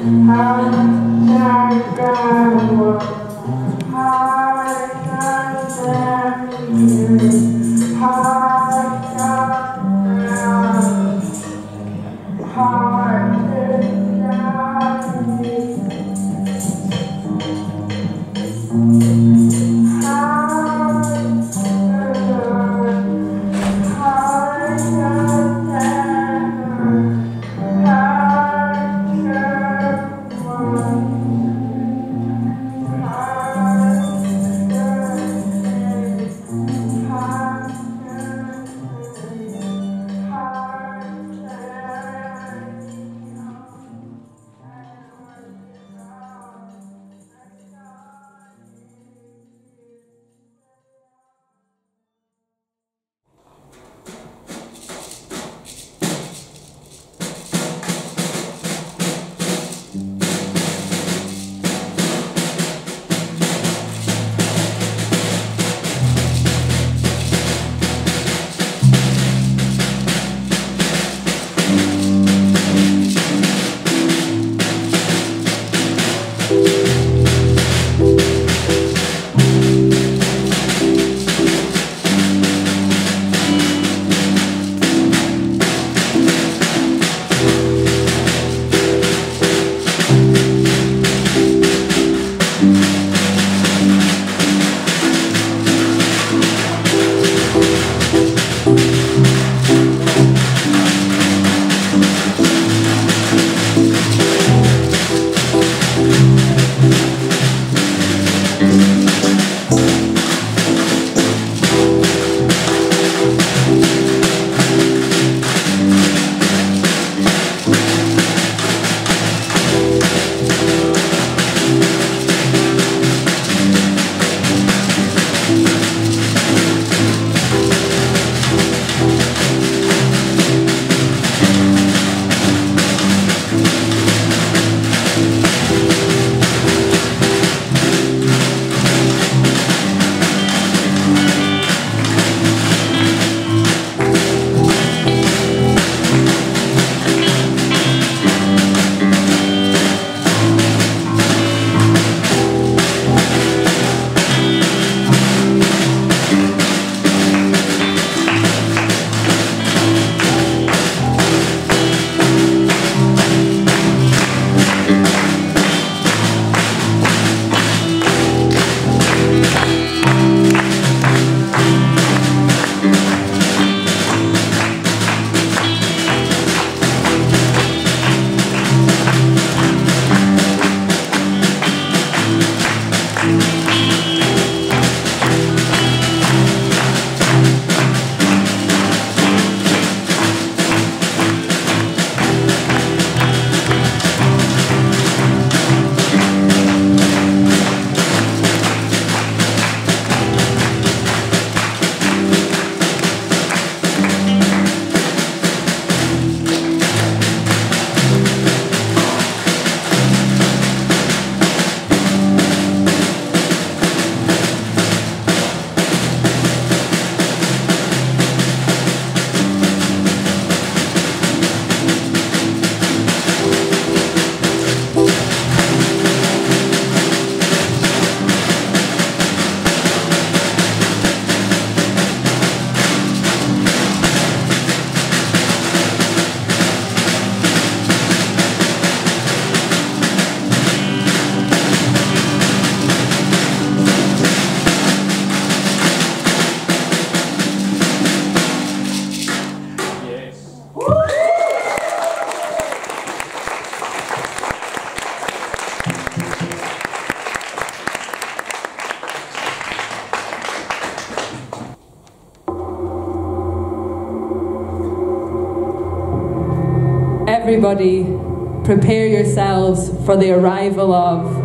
Everybody, prepare yourselves for the arrival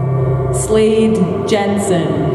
of Slade Jensen.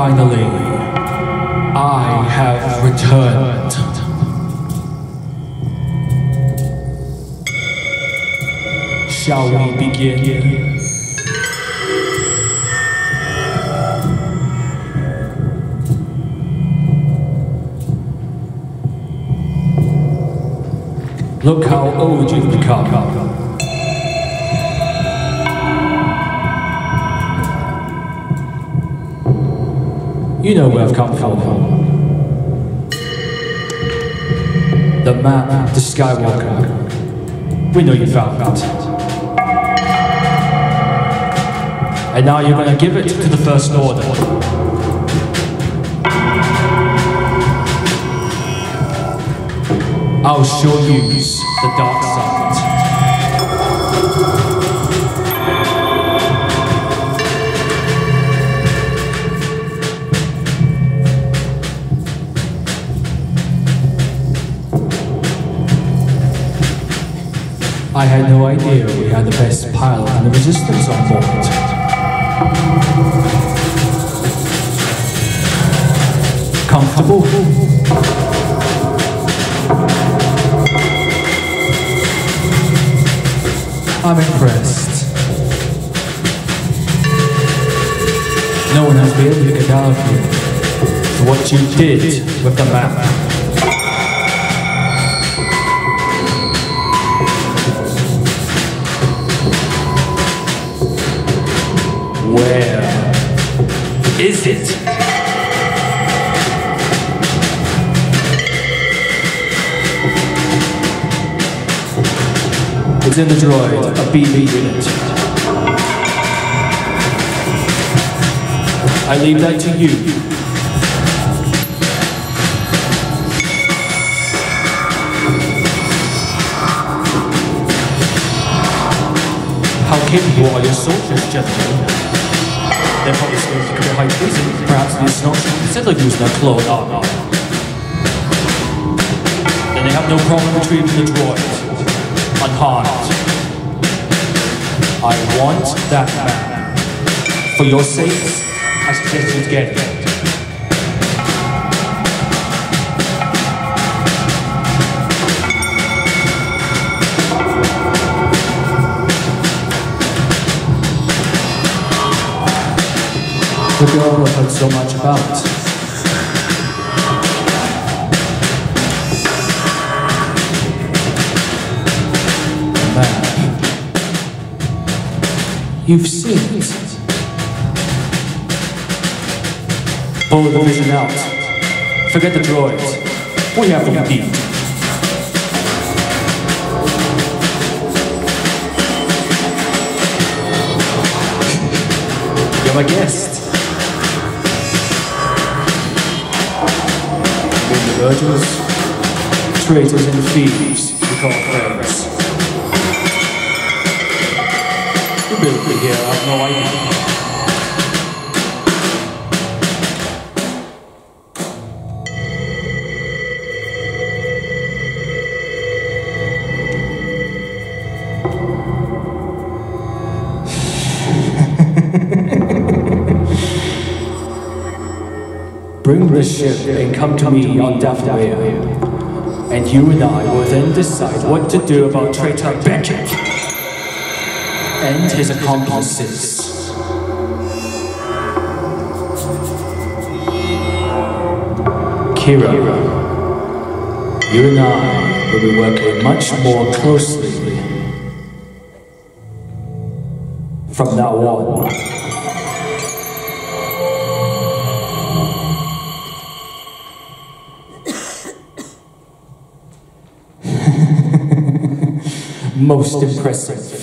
Finally, I have returned. Shall we begin? Look how old you've become. You know where I've come from. The map, the Skywalker. We know you found it. And now you're gonna give it to the First Order. I'll show you the dark side. I had no idea we had the best pilot in the Resistance on board. Comfortable? I'm impressed. No one has been able to get out of here for what you did with the map. Where is it? It's in the droid, a BB unit. I leave that to you. How capable are your soldiers, gentlemen? They're probably supposed to commit high treason. Perhaps the assumption instead of using their clone armor. Then they have no problem retrieving the droid unharmed. I want that map. For your sake, I suggest you get it. The girl I've heard so much about. You've seen it. Pull the vision out. Forget the droids. We have what we need. You're my guest. Murderers, traitors and thieves, we call friends. You built me here, I have no idea. Bring this ship and come to me on Dathomir, and you and I will then decide what to do about traitor Beckett and his accomplices. Kira, you and I will be working much more closely from now on. Most impressive.